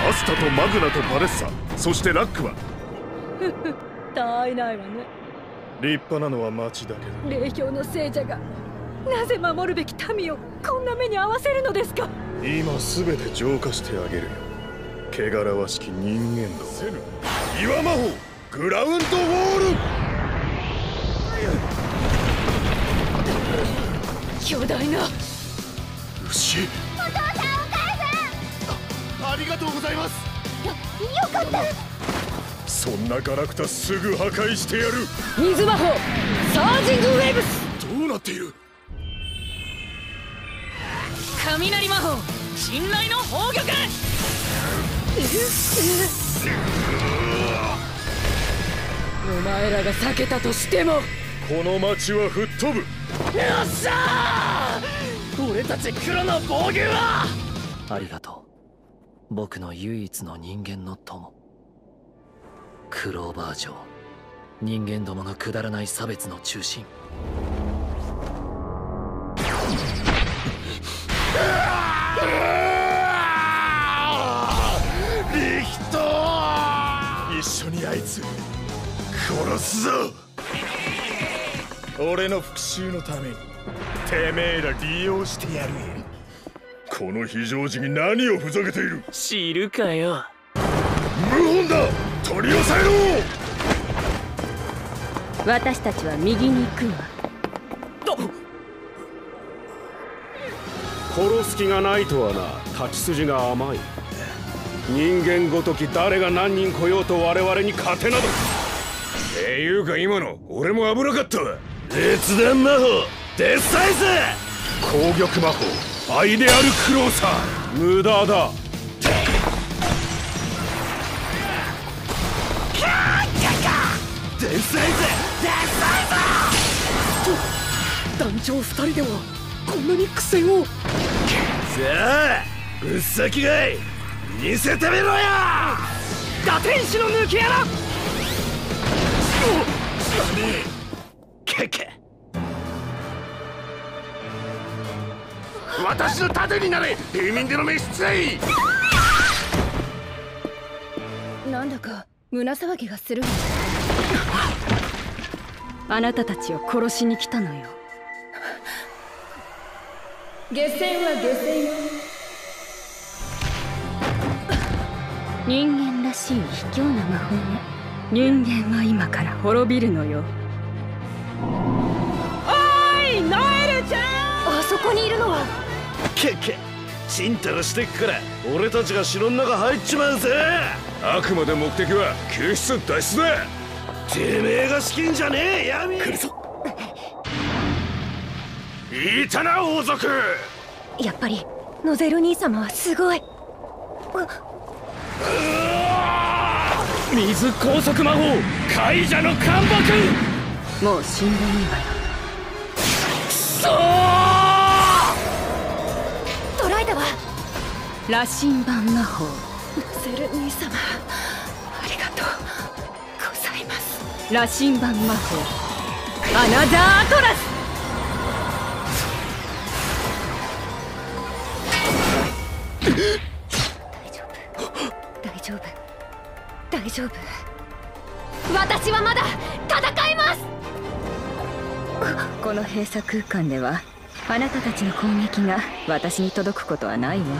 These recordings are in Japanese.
アスタとマグナとパレッサ、そしてラックはたわいないわね。 立派なのは町だけだ。 霊氷の聖者がなぜ守るべき民をこんな目に遭わせるのですか。 今すべて浄化してあげるよ。汚らわしき人間どせぬ岩魔法グラウンドウォール。 巨大な牛。 お父さんお母さん。 ありがとうございます。 よかった。 そんなガラクタすぐ破壊してやる。 水魔法サージングウェーブス。 どうなっている。 雷魔法信頼の宝玉。お前らが避けたとしてもこの町は吹っ飛ぶ。 よっしゃー。俺たち黒の防御は。 ありがとう、僕の唯一の人間の友。クローバー城、人間どものくだらない差別の中心。 リヒト、一緒にあいつ殺すぞ。俺の復讐のためにてめえら利用してやるよ。この非常時に何をふざけている。 知るかよ。 謀反だ。取り押さえろ。 私たちは右に行くわ。 殺す気がないとはな。立ち筋が甘い。人間ごとき誰が何人来ようと我々に勝てなど。いうか今の俺も危なかったわ。 列弾魔法デスサイズ。攻撃魔法アイデアルクローサー。 無駄だ。 デスサイズデスサイズ。 団長2人ではこんなに苦戦を。 さあぶっ先がい見せてみろよ。 打天使の抜け穴。 ケケ。私の盾になれ平民での召使い。 なんだか胸騒ぎがするわ。あなたたちを殺しに来たのよ。下船は下船。人間らしい卑怯な魔法ね。人間は今から滅びるのよ。おーいノエルちゃん。あそこにいるのは。 ケケちんたらしてっから俺たちが城の中入っちまうぜ。 あくまで目的は救出脱出だ。 てめえが資金じゃねえ闇。来るぞ。いたな王族。 やっぱりノゼル兄様はすごい。 水高速魔法解者の干木。 もう死んでいいわよ。 くそー。 捕らえたわ。羅針盤魔法。ノゼル兄様ありがとうございます。羅針盤魔法アナザーアトラス。大丈夫大丈夫。私はまだ戦えます。この閉鎖空間ではあなたたちの攻撃が私に届くことはないわ。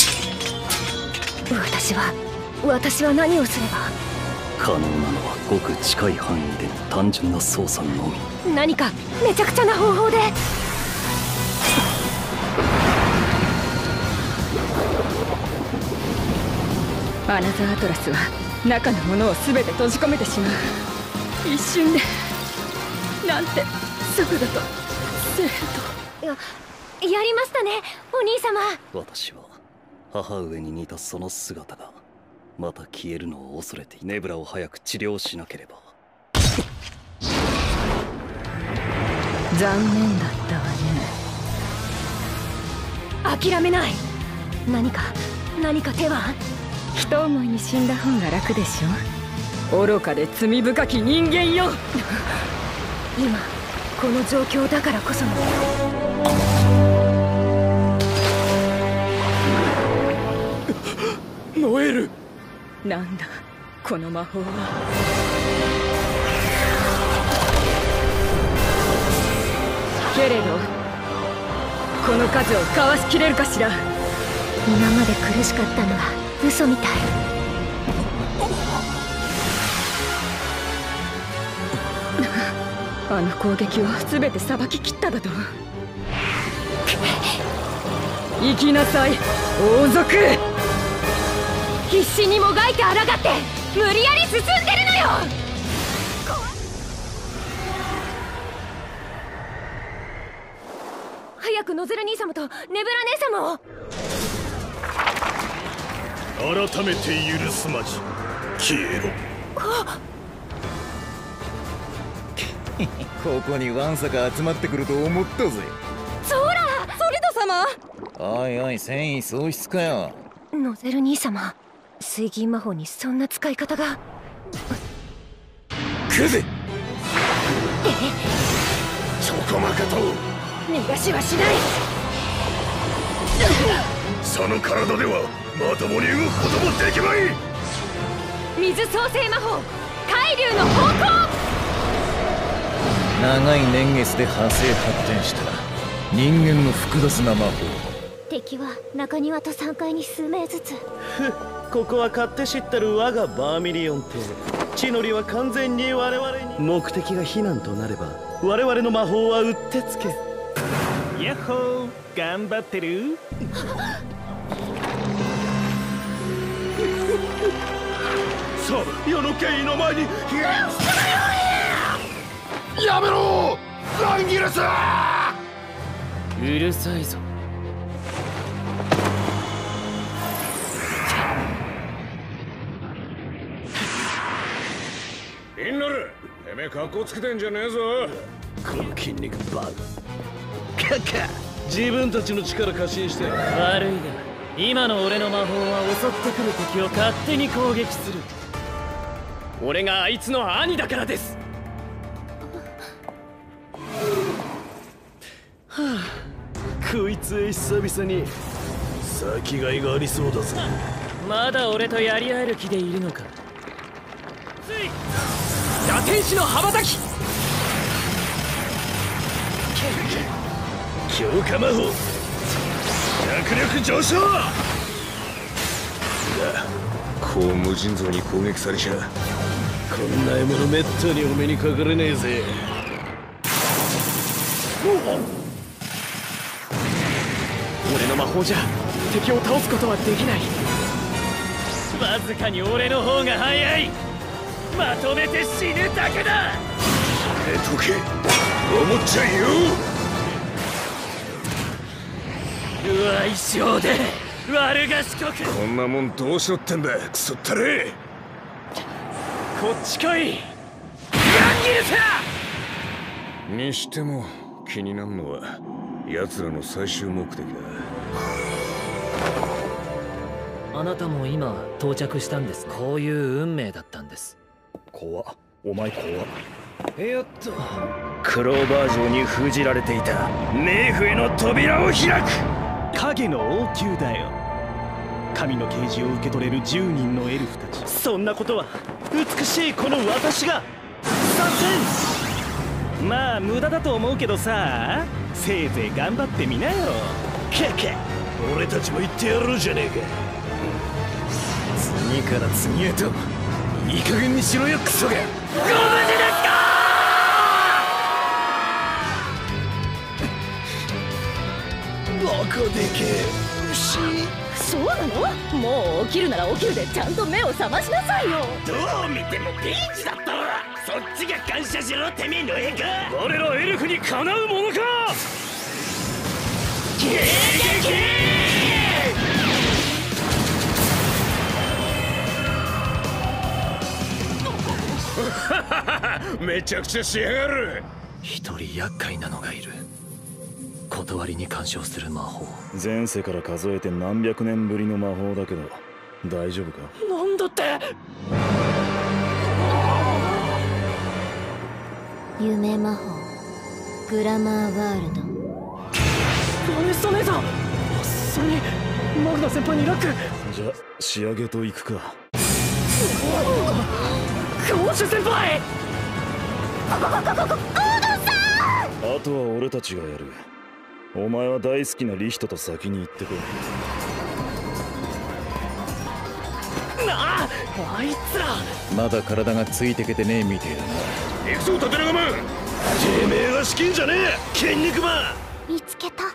私は何をすれば。 可能なのはごく近い範囲での単純な操作のみ。 何かめちゃくちゃな方法で。アナザーアトラスは中のものを全て閉じ込めてしまう。一瞬でなんて速度と精度。やりましたねお兄様。 私は母上に似たその姿がまた消えるのを恐れてネブラを早く治療しなければ。 残念だったわね。諦めない。何か手は。一思いに死んだ方が楽でしょ。愚かで罪深き人間よ。今この状況だからこその。 燃える。 なんだこの魔法は。けれどこの数をかわしきれるかしら。 今まで苦しかったのは嘘みたい。 あの攻撃を全てさばききっただと。行きなさい王族。 必死にもがいて抗って無理やり進んでるのよ。早くノゼル兄様とネブラ姉様を。 改めて許すまじ消えろ。 ここにわんさか集まってくると思ったぜ。 そらソリド様。 おいおい、戦意喪失かよ。 ノゼル兄様、水銀魔法にそんな使い方が。 クゼそこまかと逃がしはしない。 その体ではまともに動くこともできまい。 水創生魔法海流の方向。 長い年月で派生発展した人間の複雑な魔法。 敵は中庭と3階に数名ずつ。 ここは勝手知ってる我がバーミリオン邸。地の利は完全に我々に。目的が避難となれば我々の魔法はうってつけ。ヤッホー頑張ってる。 さあ世の権威の前にやめろランギルス。 うるさいぞ。 インナル、てめえ格好つけてんじゃねえぞ。 この筋肉バグ。カカ自分たちの力過信して悪いが今の俺の魔法は襲ってくる敵を勝手に攻撃する。俺があいつの兄だからです。 こいつへ久々に先がいがありそうだぜ。 まだ俺とやり合える気でいるのか。つい打天使の羽ばたき。 強化魔法脚力上昇だ。こう無尽蔵に攻撃されちゃこんな獲物めったにお目にかかれねえぜ。 俺の魔法じゃ敵を倒すことはできない。わずかに俺の方が早い。まとめて死ぬだけだ。 寝とけ思っちゃいよ。 うわ一生で悪賢く。 こんなもんどうしろってんだクソったれ。 こっち来いヤンギルス。 にしても気になるのは奴らの最終目的だ。 あなたも今到着したんです。こういう運命だったんです。 怖っ、お前怖っ。 よっとクローバー城に封じられていた冥府への扉を開く。影の王宮だよ。神の啓示を受け取れる10人のエルフたち。そんなことは美しいこの私がさせん。まあ無駄だと思うけどさ、せいぜい頑張ってみなよ。ケケ俺たちも言ってやろうじゃねえか。 次から次へといい加減にしろよクソが。 ご無事ですか。 バカでけえ牛。 そうなの？もう起きるなら起きるでちゃんと目を覚ましなさいよ。 どう見てもピンチだったわ。そっちが感謝しろてめえの絵か。 我らエルフにかなうものか。 めちゃくちゃしやがる。 一人厄介なのがいる。断りに干渉する魔法。 前世から数えて何百年ぶりの魔法だけど大丈夫か。 なんだって。 夢魔法グラマーワールド。 ヴァネッサ姉さん。それにマグナ先輩にラック。 じゃ仕上げといくか。 ゴーシュ先輩。 あとは俺たちがやる。お前は大好きなリヒトと先に行ってこい。 なあ、あいつらまだ体がついてけてねえみてえだな。 行くぞ縦長マン。 てめえが資金じゃねえ筋肉マン。 見つけた。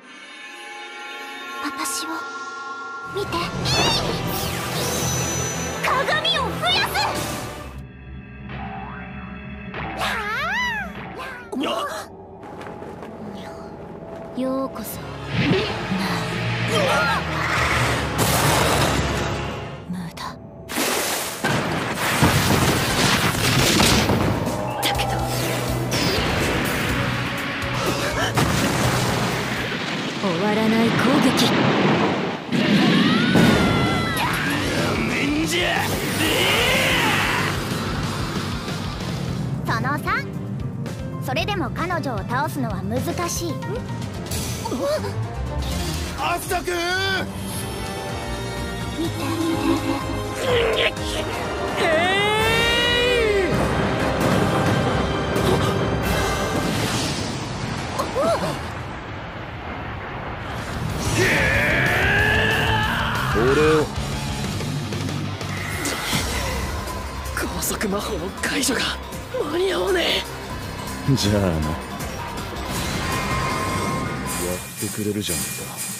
私を見て。鏡を増やす。ようこそ。無駄だけど。終わらない攻撃。その3、それでも彼女を倒すのは難しい。 アスタ君。 見て。 俺を高速魔法の解除が間に合わねじゃあな。やってくれるじゃんか。